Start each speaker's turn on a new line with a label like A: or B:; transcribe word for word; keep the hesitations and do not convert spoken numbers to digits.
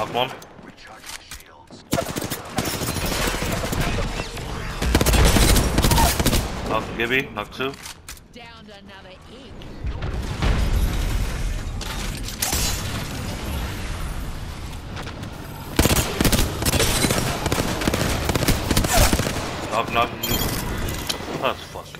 A: Knock one. Knock Gibby, knock two.
B: Downed another egg.
A: Knock, knock. That's fucking